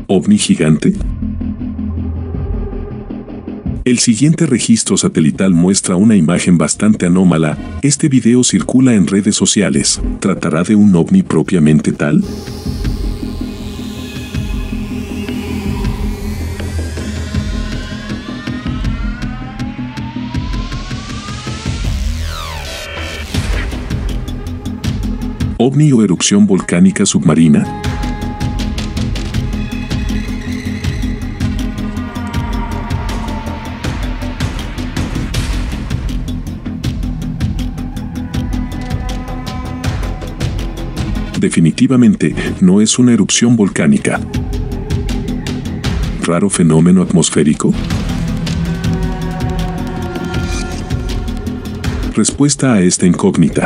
ovni gigante? El siguiente registro satelital muestra una imagen bastante anómala. Este video circula en redes sociales. ¿Tratará de un ovni propiamente tal? ¿OVNI o erupción volcánica submarina? Definitivamente, no es una erupción volcánica. ¿Raro fenómeno atmosférico? Respuesta a esta incógnita.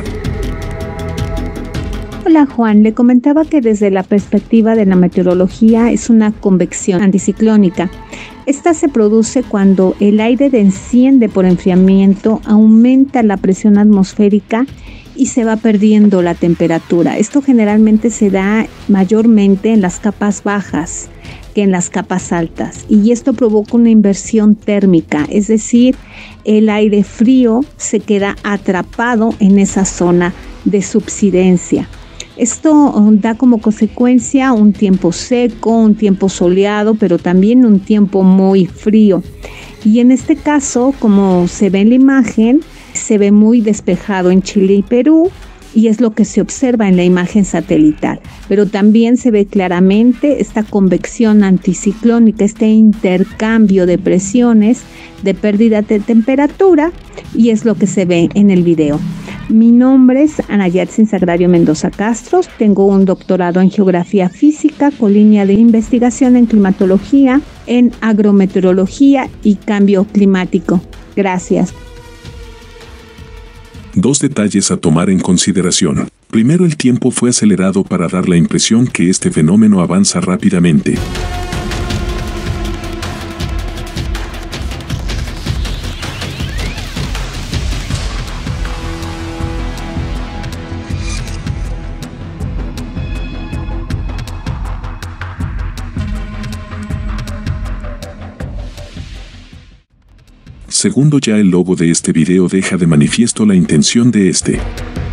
Hola Juan, le comentaba que desde la perspectiva de la meteorología es una convección anticiclónica. Esta se produce cuando el aire desciende por enfriamiento, aumenta la presión atmosférica y se va perdiendo la temperatura. Esto generalmente se da mayormente en las capas bajas que en las capas altas, y esto provoca una inversión térmica, es decir, el aire frío se queda atrapado en esa zona de subsidencia. Esto da como consecuencia un tiempo seco, un tiempo soleado, pero también un tiempo muy frío. Y en este caso, como se ve en la imagen, se ve muy despejado en Chile y Perú, y es lo que se observa en la imagen satelital. Pero también se ve claramente esta convección anticiclónica, este intercambio de presiones, de pérdida de temperatura, y es lo que se ve en el video. Mi nombre es Ana Yatsin Sagrario Mendoza Castros, tengo un doctorado en Geografía Física con línea de investigación en climatología, en agrometeorología y cambio climático. Gracias. Dos detalles a tomar en consideración. Primero, el tiempo fue acelerado para dar la impresión que este fenómeno avanza rápidamente. Segundo, ya el logo de este video deja de manifiesto la intención de este.